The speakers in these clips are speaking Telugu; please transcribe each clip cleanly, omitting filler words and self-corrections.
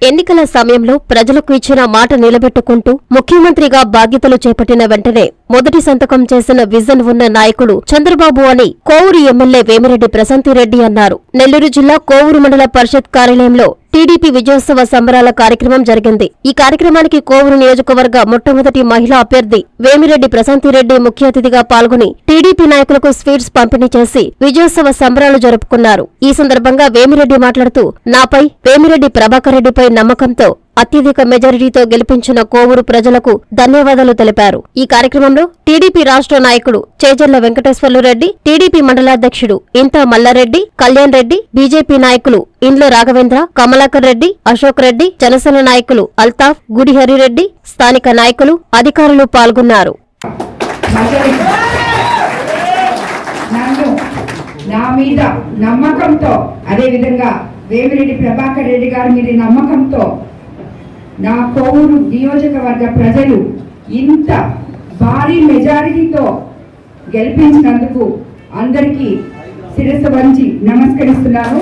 ఎన్నికల సమయంలో ప్రజలకు ఇచ్చిన మాట నిలబెట్టుకుంటూ ముఖ్యమంత్రిగా బాధ్యతలు చేపట్టిన వెంటనే మొదటి సంతకం చేసిన విజన్ ఉన్న నాయకుడు చంద్రబాబు అని కోవూరు ఎమ్మెల్యే వేమిరెడ్డి ప్రశాంతిరెడ్డి అన్నారు. నెల్లూరు జిల్లా కోవూరు మండల పరిషత్ కార్యాలయంలో టీడీపీ విజయోత్సవ సంబరాల కార్యక్రమం జరిగింది. ఈ కార్యక్రమానికి కోవూరు నియోజకవర్గ మొట్టమొదటి మహిళా అభ్యర్థి వేమిరెడ్డి ప్రశాంతిరెడ్డి ముఖ్య అతిథిగా పాల్గొని టీడీపీ నాయకులకు స్వీట్స్ పంపిణీ చేసి విజయోత్సవ సంబరాలు జరుపుకున్నారు. ఈ సందర్భంగా వేమిరెడ్డి మాట్లాడుతూ నాపై వేమిరెడ్డి ప్రభాకర్ రెడ్డిపై నమ్మకంతో అత్యధిక మెజారిటీతో గెలిపించిన కోవూరు ప్రజలకు ధన్యవాదాలు తెలిపారు. ఈ కార్యక్రమంలో టీడీపీ రాష్ట్ర నాయకుడు చేజర్ల వెంకటేశ్వర్లు రెడ్డి, టీడీపీ మండలాధ్యక్షుడు ఇంతా మల్లారెడ్డి, కళ్యాణ్ రెడ్డి, బీజేపీ నాయకులు ఇండ్ల రాఘవేంద్ర, కమలాకర్ రెడ్డి, అశోక్ రెడ్డి, జనసేన నాయకులు అల్తాఫ్, గుడి హరిరెడ్డి, స్థానిక నాయకులు, అధికారులు పాల్గొన్నారు. నా మీద నమ్మకంతో, అదే విధంగా వేమిరెడ్డి ప్రభాకర్ రెడ్డి గారి మీద నమ్మకంతో నా కోవూరు నియోజకవర్గ ప్రజలు ఇంత భారీ మెజారిటీతో గెలిపించినందుకు అందరికీ శిరస్సు వంచి నమస్కరిస్తున్నాను.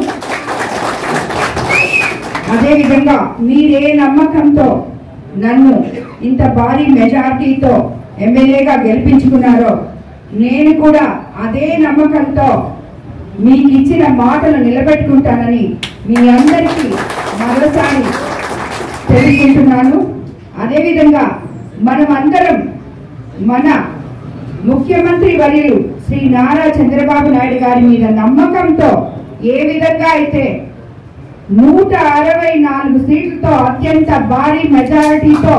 అదేవిధంగా మీరే నమ్మకంతో నన్ను ఇంత భారీ మెజారిటీతో ఎమ్మెల్యేగా గెలిపించుకున్నారో నేను కూడా అదే నమ్మకంతో మీకు ఇచ్చిన మాటలు నిలబెట్టుకుంటానని మీ అందరికీ మరోసారి తెలుసుకుంటున్నాను. అదేవిధంగా మనమందరం మన ముఖ్యమంత్రి వర్యులు శ్రీ నారా చంద్రబాబు నాయుడు గారి మీద నమ్మకంతో ఏ విధంగా అయితే 164 సీట్లతో అత్యంత భారీ మెజారిటీతో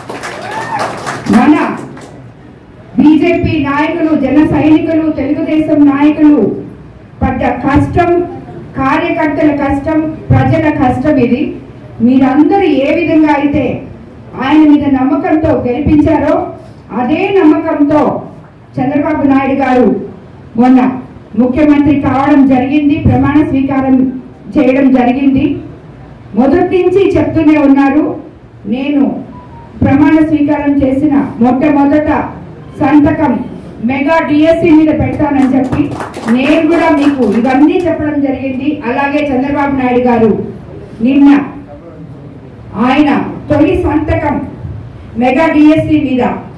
మన బీజేపీ నాయకులు, జన సైనికులు, తెలుగుదేశం నాయకులు పడ్డ కష్టం, కార్యకర్తల కష్టం, ప్రజల కష్టం ఇది. మీరందరూ ఏ విధంగా అయితే ఆయన మీద నమ్మకంతో గెలిపించారో అదే నమ్మకంతో చంద్రబాబు నాయుడు గారు మొన్న ముఖ్యమంత్రి కావడం జరిగింది, ప్రమాణ స్వీకారం చేయడం జరిగింది. మొదటి నుంచి చెప్తూనే ఉన్నారు, నేను ప్రమాణ స్వీకారం చేసిన మొట్టమొదట సంతకం మెగా డిఎస్సి మీద పెడతానని చెప్పి నేను కూడా మీకు ఇవన్నీ చెప్పడం జరిగింది. అలాగే చంద్రబాబు నాయుడు గారు నిన్న ఆయన తొలి సంతకం మెగా డిఎస్సి మీద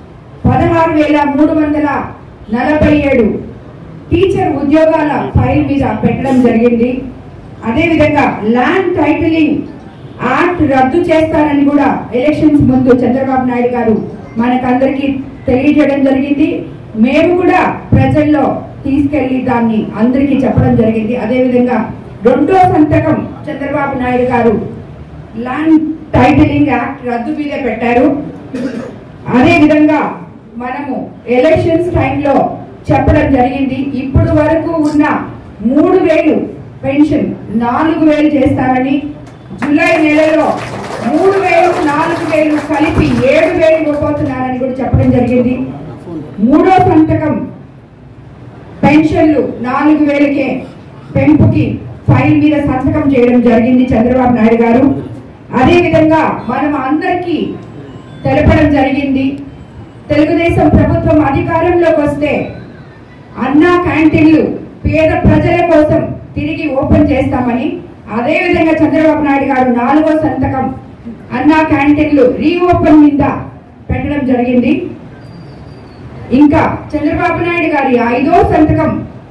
16,347 టీచర్ ఉద్యోగాల ఫైల్ మీద పెట్టడం జరిగింది. అదేవిధంగా ల్యాండ్ టైటిలింగ్ యాక్ట్ రద్దు చేస్తారని కూడా ఎలక్షన్స్ ముందు చంద్రబాబు నాయుడు గారు మనకందరికీ తెలియజేయడం జరిగింది. మేము కూడా ప్రజల్లో తీసుకెళ్లి దాన్ని అందరికీ చెప్పడం జరిగింది. అదేవిధంగా రెండో సంతకం చంద్రబాబు నాయుడు గారు ల్యాండ్ టైటిలింగ్ యాక్ట్ రద్దు మీద పెట్టారు. అదేవిధంగా మనము ఎలక్షన్స్ టైంలో చెప్పడం జరిగింది, ఇప్పుడు వరకు ఉన్న 3,000 పెన్షన్ 4,000 చేస్తారని, జూలై నెలలో 3,000, 4,000 కలిపి 7,000 ఇవ్వబోతున్నారని కూడా చెప్పడం జరిగింది. మూడో సంతకం పెన్షన్లు 4,000కే పెంపుకి ఫైల్ మీద సంతకం చేయడం జరిగింది చంద్రబాబు నాయుడు గారు. అదేవిధంగా మనం అందరికీ తెలపడం జరిగింది, తెలుగుదేశం ప్రభుత్వం అధికారంలోకి వస్తే అన్నా క్యాంటీన్లు పేద ప్రజల కోసం తిరిగి ఓపెన్ చేస్తామని. అదేవిధంగా చంద్రబాబు నాయుడు గారు 4వ సంతకం అన్నా క్యాంటీన్లు రీఓపెన్ మీద పెట్టడం జరిగింది. ఇంకా చంద్రబాబు నాయుడు గారి 5వ సంతకం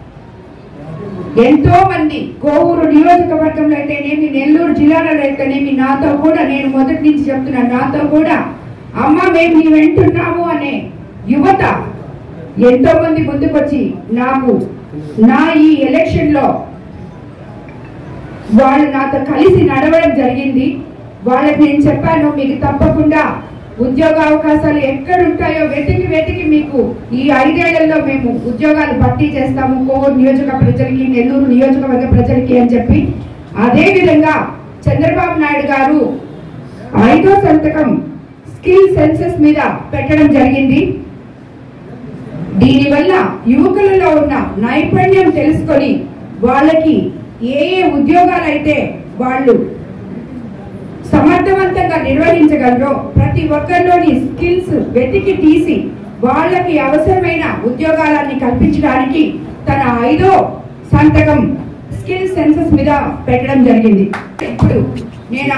ఎంతో మంది కోవూరు నియోజకవర్గంలో అయితేనేమి, నెల్లూరు జిల్లాలో అయితేనేమి నాతో కూడా, నేను మొదటి నుంచి చెప్తున్నాను, నాతో కూడా అమ్మ మేము నీ వెంటున్నాము అనే యువత ఎంతో మంది ముందుకొచ్చి నాకు నా ఈ ఎలక్షన్ లో వాళ్ళు నాతో కలిసి నడవడం జరిగింది. వాళ్ళకి నేను చెప్పాను, మీకు తప్పకుండా ఉద్యోగ అవకాశాలు ఎక్కడుంటాయో వెతికి మీకు ఈ 5 ఏళ్లలో మేము ఉద్యోగాలు భర్తీ చేస్తాము కోవూరు నియోజకవర్గ ప్రజలకి, నెల్లూరు నియోజకవర్గ ప్రజలకి అని చెప్పి. అదే విధంగా చంద్రబాబు నాయుడు గారు 5వ సంతకం స్కిల్ సెన్సెస్ మీద పెట్టడం జరిగింది. దీనివల్ల యువకులలో ఉన్న నైపుణ్యం తెలుసుకొని వాళ్ళకి ఏ ఉద్యోగాలు అయితే వాళ్ళు సమర్థవంతంగా నిర్వహించగలరో ప్రతి ఒక్కరిలోని స్కిల్స్ వెతికి తీసి వాళ్ళకి అవసరమైన ఉద్యోగాలని కల్పించడానికి తన 5వ సంతకం స్కిల్ సెన్సెస్ మీద పెట్టడం జరిగింది. ఇప్పుడు నేను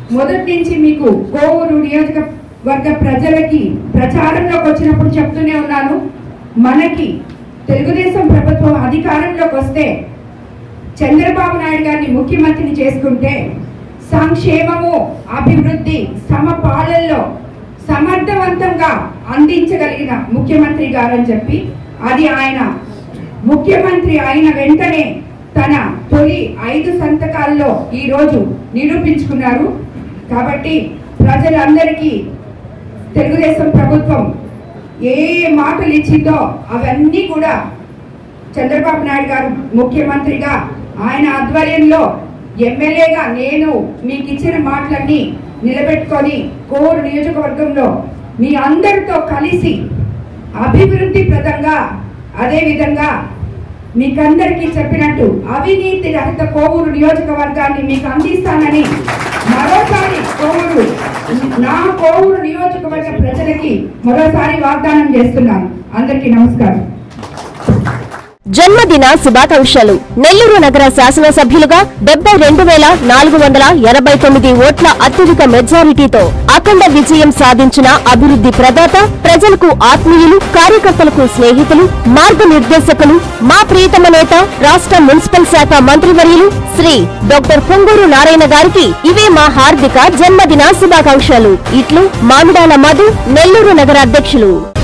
మొదటి నుంచి మీకు కోవూరు నియోజకవర్గ ప్రజలకి ప్రచారంలోకి వచ్చినప్పుడు చెప్తూనే ఉన్నాను, మనకి తెలుగుదేశం ప్రభుత్వం అధికారంలోకి వస్తే చంద్రబాబు నాయుడు గారిని ముఖ్యమంత్రిని చేసుకుంటే సంక్షేమము అభివృద్ధి సమపాలనలో సమర్థవంతంగా అందించగలిగిన ముఖ్యమంత్రి గారని చెప్పి, అది ఆయన ముఖ్యమంత్రి అయిన వెంటనే తన తొలి 5 సంతకాల్లో ఈ రోజు నిరూపించుకున్నారు. కాబట్టి ప్రజలందరికీ తెలుగుదేశం ప్రభుత్వం ఏ మాటలు ఇచ్చిందో అవన్నీ కూడా చంద్రబాబు నాయుడు గారు ముఖ్యమంత్రిగా ఆయన ఆధ్వర్యంలో ఎమ్మెల్యేగా నేను మీకు ఇచ్చిన మాటలన్నీ నిలబెట్టుకొని కోవూరు నియోజకవర్గంలో మీ అందరితో కలిసి అభివృద్ధి ప్రదంగా, అదేవిధంగా మీకందరికీ చెప్పినట్టు అవినీతి రహిత కోవూరు నియోజకవర్గాన్ని మీకు అందిస్తానని మరోసారి నా కోవూరు నియోజకవర్గ ప్రజలకి మరోసారి వాగ్దానం చేస్తున్నాను. అందరికీ నమస్కారం. జన్మదిన శుభాకాంక్షలు. నెల్లూరు నగర శాసనసభ్యులుగా 72,489 ఓట్ల అత్యధిక మెజారిటీతో అఖండ విజయం సాధించిన అభివృద్ధి ప్రదాత, ప్రజలకు ఆత్మీయులు, కార్యకర్తలకు స్నేహితులు, మార్గనిర్దేశకులు, మా ప్రియతమ నేత, రాష్ట్ర మున్సిపల్ శాఖ మంత్రివర్యులు శ్రీ డాక్టర్ పొంగూరు నారాయణ గారికి ఇవే మా హార్దిక జన్మదిన శుభాకాంక్షలు. ఇట్లు మామిడాల మధు, నెల్లూరు నగర అధ్యక్షులు.